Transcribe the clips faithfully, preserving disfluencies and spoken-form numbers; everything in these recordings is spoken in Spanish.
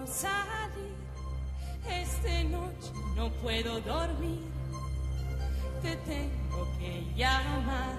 salir. Esta noche no puedo dormir. Te tengo que llamar.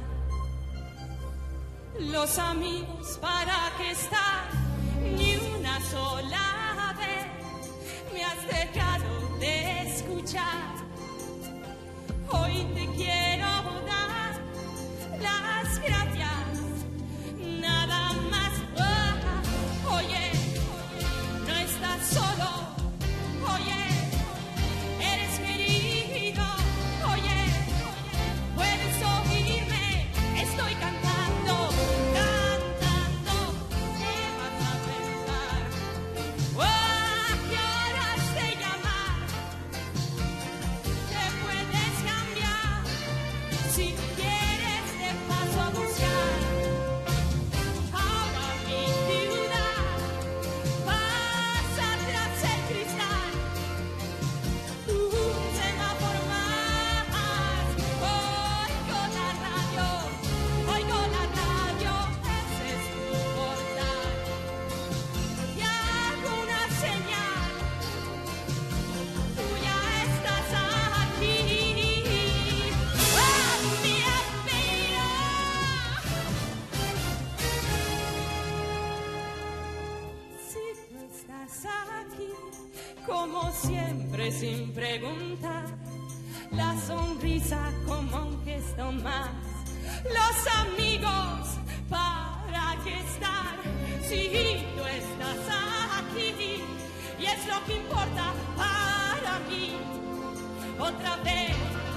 Los amigos, ¿para qué están? Ni una sola vez me has dejado de escuchar. Hoy te quiero dar las gracias, nada más. Oh, oye, no estás solo. Oye, eres querido. Oye, puedes oírme. Estoy cantando, cantando. ¿Qué vas a pensar? Oh, ¿a qué horas de llamar? Te puedes cambiar. Si quieres te paso a buscar. Ahora mi ciudad pasa tras el cristal. Un semáforo más. Oigo la radio, oigo la radio. Ese es tu portal. Y hago una señal. Tú ya estás aquí. ¡Oh, mi amigo! Si tú estás aquí, como siempre, sin preguntar, la sonrisa como un gesto más. Los amigos, ¿para qué estar? Si tú estás aquí, y es lo que importa para mí. Otra vez